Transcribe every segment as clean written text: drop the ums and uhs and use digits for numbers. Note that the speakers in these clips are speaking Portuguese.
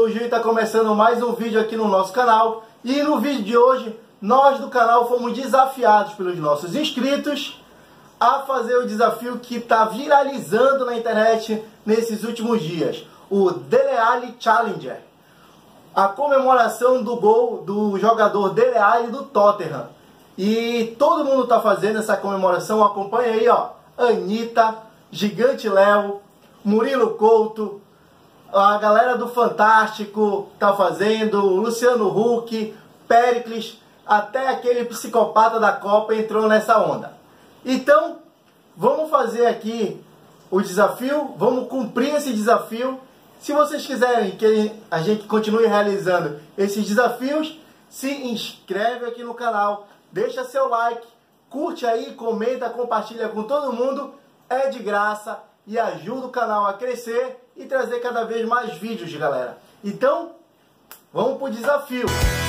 sou o Gil e está começando mais um vídeo aqui no nosso canal. E no vídeo de hoje, nós do canal fomos desafiados pelos nossos inscritos a fazer o desafio que está viralizando na internet nesses últimos dias. O Dele Alli Challenger. A comemoração do gol do jogador Dele Alli do Tottenham. E todo mundo está fazendo essa comemoração. Acompanha aí, ó. Anitta, Gigante Léo, Murilo Couto, a galera do Fantástico tá fazendo, Luciano Huck, Péricles, até aquele psicopata da Copa entrou nessa onda. Então, vamos fazer aqui o desafio, vamos cumprir esse desafio. Se vocês quiserem que a gente continue realizando esses desafios, se inscreve aqui no canal, deixa seu like, curte aí, comenta, compartilha com todo mundo, é de graça e ajuda o canal a crescer e trazer cada vez mais vídeos, galera. Então, vamos pro desafio.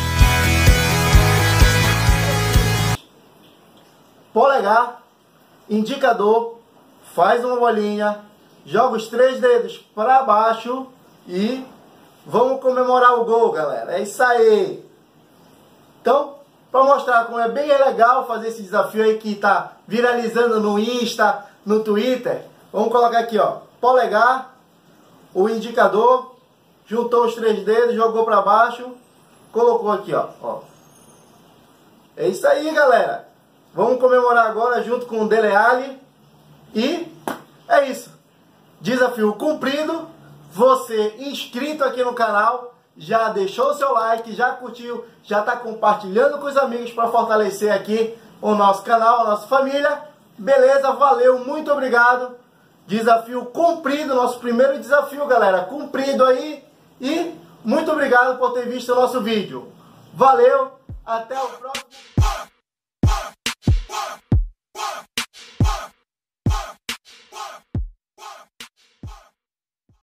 Polegar, indicador, faz uma bolinha, joga os 3 dedos para baixo e vamos comemorar o gol, galera. É isso aí. Então, para mostrar como é bem legal fazer esse desafio aí que está viralizando no Insta, no Twitter, vamos colocar aqui, ó, polegar, o indicador, juntou os 3 dedos, jogou para baixo, colocou aqui, ó. É isso aí, galera. Vamos comemorar agora junto com o Dele Alli. E é isso. Desafio cumprido. Você inscrito aqui no canal, já deixou o seu like, já curtiu, já está compartilhando com os amigos para fortalecer aqui o nosso canal, a nossa família. Beleza? Valeu, muito obrigado. Desafio cumprido, nosso primeiro desafio, galera. Cumprido aí. E muito obrigado por ter visto o nosso vídeo. Valeu, até o próximo.